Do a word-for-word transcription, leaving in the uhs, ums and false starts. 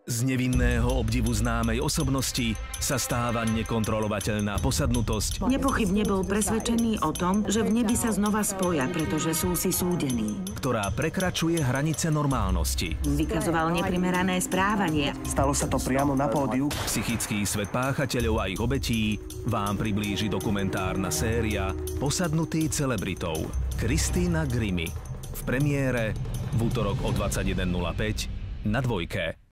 Z nevinného obdivu známej osobnosti sa stáva nekontrolovateľná posadnutosť, Nepochybne bol presvedčený o tom, že v nebi sa znova spoja, pretože sú si súdení. ktorá prekračuje hranice normálnosti. Vykazoval neprimerané správanie. Stalo sa to priamo na pódiu. Psychický svet páchateľov a ich obetí vám priblíži dokumentárna séria Posadnutý celebritou Christina Grimmie v premiére v útorok o dvadsaťjeden nula päť na Dvojke.